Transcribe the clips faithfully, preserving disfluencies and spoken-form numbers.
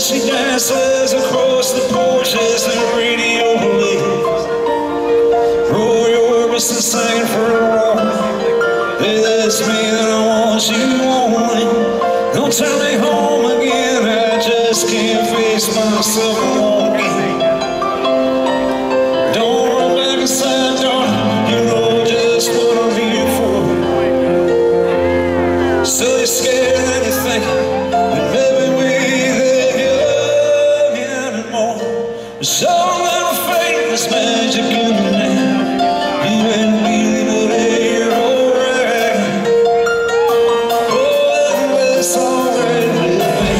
She dances across the porch as the radio plays. Roy Orbison singing for a woman. Hey, that's me that I want you only. Don't tell me home again, I just can't face myself walking. Don't run back inside, darling, you know just what I'm here for. So you're scared and you think that maybe we so little faith, this magic in the land. You and me, but you're alright. Oh, it's alright with me.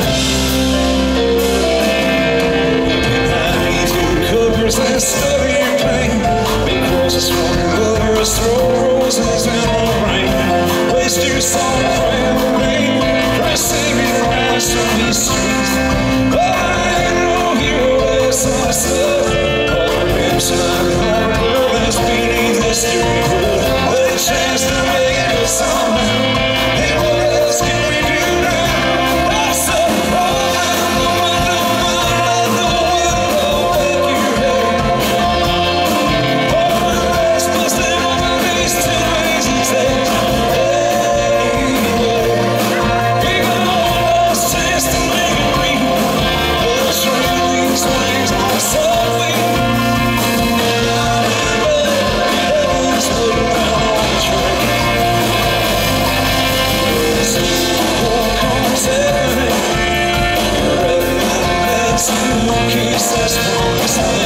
Behind your covers and study your pain, because it's from your lovers, throw roses in the rain. Waste your song praying for me, try singing around some of these streets. Oh, I know you're some stuff, all the ribs and harbor that's beneath history. But a chance to make it somehow. Hey, what else can we do now? I said, oh, I know, I know, I know, it'll make you happy. Oh, my last must have one of these two ways and say, hey, we got one last chance to make it real. But train these ways on subway. Heaven's putting down on the train. So walk on seven. Every night that's two keys that's promised.